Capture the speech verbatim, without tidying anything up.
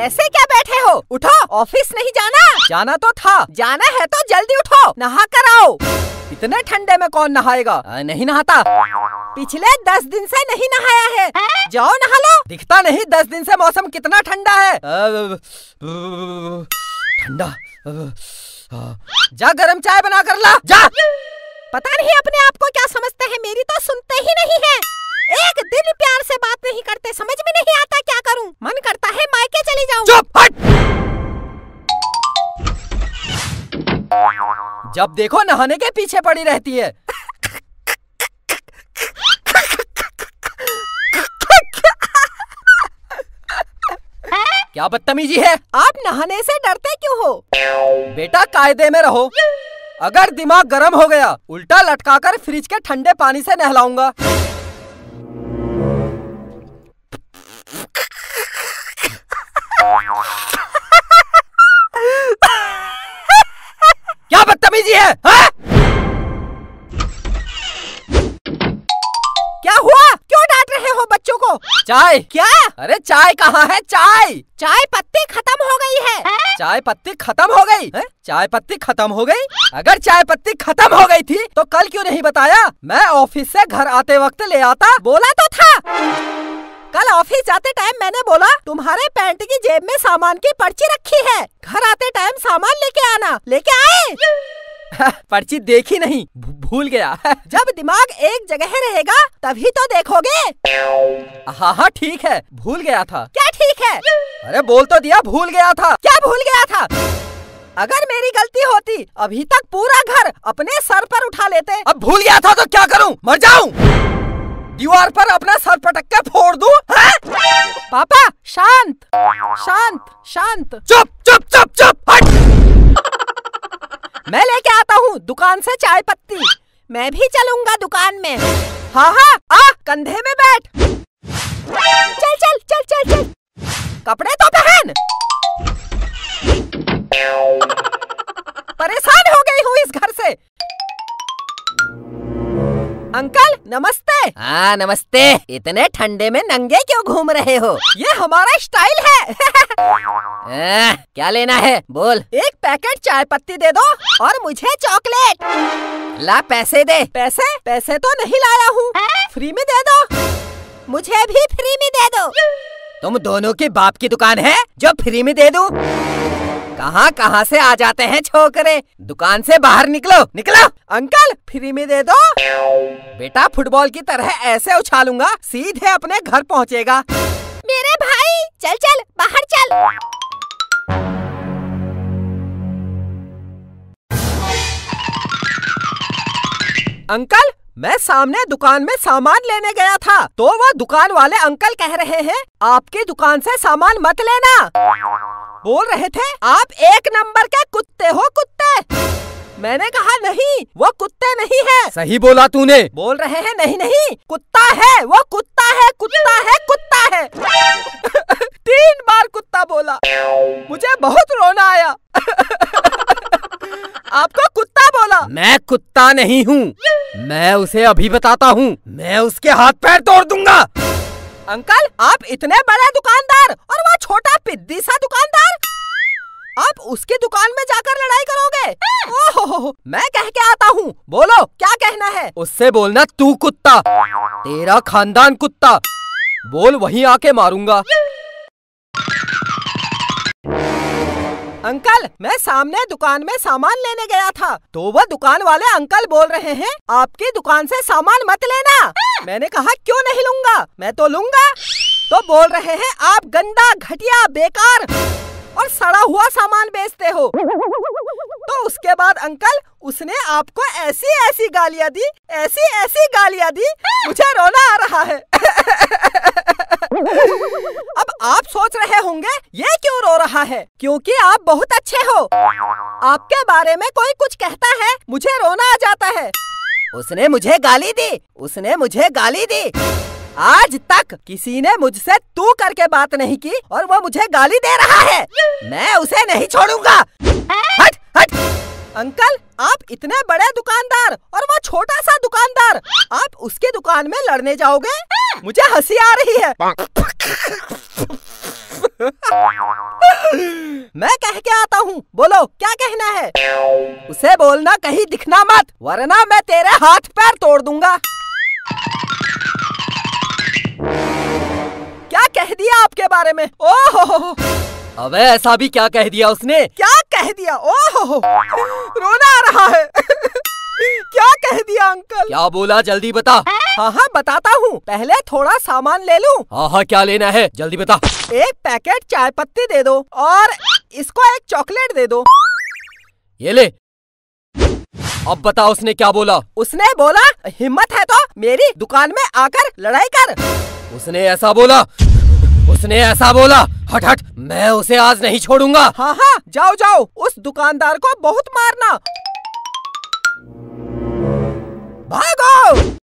ऐसे क्या बैठे हो? उठो, ऑफिस नहीं जाना? जाना तो था। जाना है तो जल्दी उठो, नहा कर आओ। इतने ठंडे में कौन नहाएगा? आ, नहीं नहाता। पिछले दस दिन से नहीं नहाया है। जाओ नहा लो। दिखता नहीं दस दिन से मौसम कितना ठंडा है। ठंडा। जा गरम चाय बना कर ला, जा। पता नहीं अपने आप को क्या समझते हैं, मेरी तो सुनते ही नहीं है। एक दिन प्यार से बात नहीं करते, समझ में नहीं आता क्या करूं। मन करता है मायके चली जाऊं। चुप हट। जब देखो नहाने के पीछे पड़ी रहती है। क्या बदतमीजी है? आप नहाने से डरते क्यों हो? बेटा कायदे में रहो। अगर दिमाग गर्म हो गया, उल्टा लटकाकर फ्रिज के ठंडे पानी से नहलाऊंगा। क्या बदतमीजी है? हा? क्या हुआ? क्यों डांट रहे हो बच्चों को? चाय। क्या? अरे चाय कहाँ है? चाय चाय पत्ती खत्म हो गई है। चाय पत्ती खत्म हो गई है? चाय पत्ती खत्म हो गई? अगर चाय पत्ती खत्म हो गई थी तो कल क्यों नहीं बताया? मैं ऑफिस से घर आते वक्त ले आता। बोला तो था। कल ऑफिस जाते टाइम मैंने बोला तुम्हारे पैंट की जेब में सामान की पर्ची रखी है, घर आते टाइम सामान लेके आना। लेके आए? पर्ची देखी नहीं, भूल गया। जब दिमाग एक जगह रहेगा तभी तो देखोगे। हाँ हाँ ठीक है, भूल गया था। क्या ठीक है? अरे बोल तो दिया, भूल गया था। क्या भूल गया था? अगर मेरी गलती होती अभी तक पूरा घर अपने सर पर उठा लेते। अब भूल गया था तो क्या करूं? मर जाऊं? दीवार पर अपना सर पटक के फोड़ दूं? पापा शांत शांत शांत। चुप चुप चुप चुप हट। मैं लेके आता हूँ दुकान से चाय पत्ती। मैं भी चलूंगा दुकान में। हाँ हाँ आ, कंधे में बैठ। चल चल चल चल चल। कपड़े तो पहन। परेशान हो गई हूँ इस घर से। अंकल नमस्ते। हाँ नमस्ते। इतने ठंडे में नंगे क्यों घूम रहे हो? ये हमारा स्टाइल है। आ, क्या लेना है? बोल। एक पैकेट चाय पत्ती दे दो और मुझे चॉकलेट। ला पैसे दे। पैसे? पैसे तो नहीं लाया हूँ। फ्री में दे दो। मुझे भी फ्री में दे दो। तुम दोनों के बाप की दुकान है जो फ्री में दे दूं? कहाँ कहाँ से आ जाते हैं छोकरे। दुकान से बाहर निकलो निकलो। अंकल फ्री में दे दो। बेटा फुटबॉल की तरह ऐसे उछालूंगा सीधे अपने घर पहुँचेगा। मेरे भाई चल चल बाहर चल। अंकल मैं सामने दुकान में सामान लेने गया था तो वो दुकान वाले अंकल कह रहे हैं आपकी दुकान से सामान मत लेना। बोल रहे थे आप एक नंबर के कुत्ते हो कुत्ते। मैंने कहा नहीं वो कुत्ते नहीं है। सही बोला तूने। बोल रहे हैं नहीं नहीं कुत्ता है वो, कुत्ता है कुत्ता है कुत्ता है। तीन बार कुत्ता बोला, मुझे बहुत रोना आया। आपको कुत्ता बोला? मैं कुत्ता नहीं हूँ, मैं उसे अभी बताता हूँ। मैं उसके हाथ पैर तोड़ दूंगा। अंकल आप इतने बड़े दुकानदार और वो छोटा पिद्दी सा दुकानदार, आप उसकी दुकान में जाकर लड़ाई करोगे? ओहो, मैं कह के आता हूँ। बोलो क्या कहना है? उससे बोलना तू कुत्ता, तेरा खानदान कुत्ता। बोल वहीं आके मारूंगा। अंकल मैं सामने दुकान में सामान लेने गया था तो वह दुकान वाले अंकल बोल रहे हैं आपकी दुकान से सामान मत लेना। मैंने कहा क्यों नहीं लूंगा, मैं तो लूंगा। तो बोल रहे हैं आप गंदा घटिया बेकार और सड़ा हुआ सामान बेचते हो। तो उसके बाद अंकल उसने आपको ऐसी ऐसी गालियाँ दी, ऐसी ऐसी गालियाँ दी, मुझे रोना आ रहा है। अब आप सोच रहे होंगे ये क्यों रो रहा है? क्योंकि आप बहुत अच्छे हो। आपके बारे में कोई कुछ कहता है मुझे रोना आ जाता है। उसने मुझे गाली दी, उसने मुझे गाली दी। आज तक किसी ने मुझसे तू करके बात नहीं की और वो मुझे गाली दे रहा है। मैं उसे नहीं छोड़ूंगा। हट हट। अंकल आप इतने बड़े दुकानदार और वो छोटा सा दुकानदार, आप उसकी दुकान में लड़ने जाओगे? मुझे हंसी आ रही है। मैं कह के आता हूँ, बोलो क्या कहना है। उसे बोलना कहीं दिखना मत, वरना मैं तेरे हाथ पैर तोड़ दूंगा। क्या कह दिया आपके बारे में? ओहो, अबे ऐसा भी क्या कह दिया उसने? क्या कह दिया? ओहो, रोना आ रहा है। क्या कह दिया अंकल? क्या बोला, जल्दी बता। हाँ हाँ बताता हूँ, पहले थोड़ा सामान ले लूँ। हाँ हाँ क्या लेना है, जल्दी बता। एक पैकेट चाय पत्ती दे दो और इसको एक चॉकलेट दे दो। ये ले। अब बता उसने क्या बोला? उसने बोला हिम्मत है तो मेरी दुकान में आकर लड़ाई कर। उसने ऐसा बोला? उसने ऐसा बोला? हट हट, मैं उसे आज नहीं छोड़ूंगा। हाँ हाँ जाओ जाओ, उस दुकानदार को बहुत मारना। भागो।